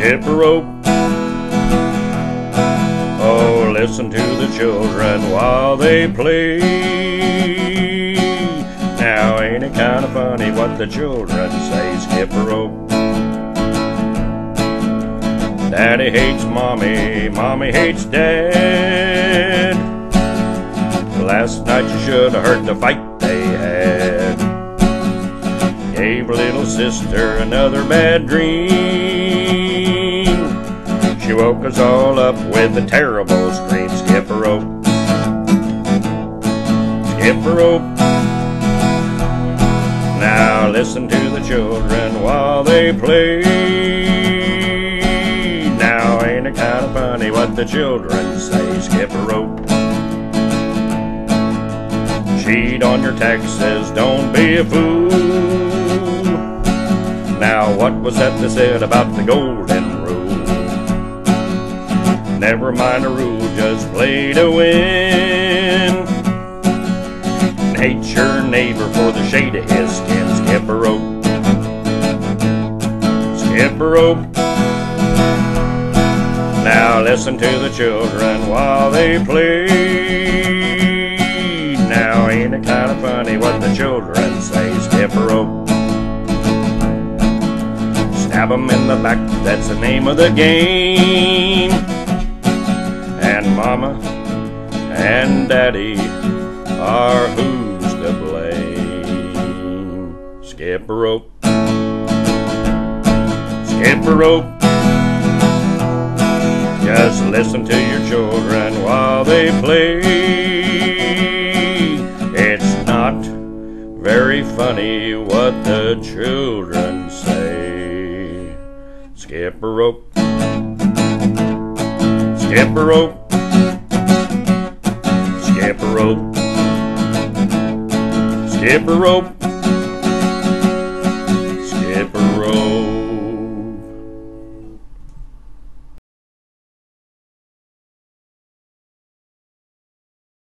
skip a rope. Oh, listen to the children while they play. Now ain't it kind of funny what the children say? Skip a rope. Daddy hates mommy, mommy hates dad. Last night you should have heard the fight they had. Gave little sister another bad dream. She woke us all up with a terrible scream. Skip a rope, skip a rope. Now listen to the children while they play. Now ain't it kind of funny what the children say? Skip a rope. Cheat on your taxes, don't be a fool. Now what was that they said about the golden rule? Never mind a rule, just play to win. And hate your neighbor for the shade of his skin. Skip a rope, skip a rope. Now listen to the children while they play. Now ain't it kind of funny what the children say? Skip a rope. Stab 'em in the back, that's the name of the game. And mama and daddy are who's to blame. Skip a rope, skip a rope. Just listen to your children while they play. It's not very funny what the children say. Skip a rope, skip a rope, skip a rope, skip a rope.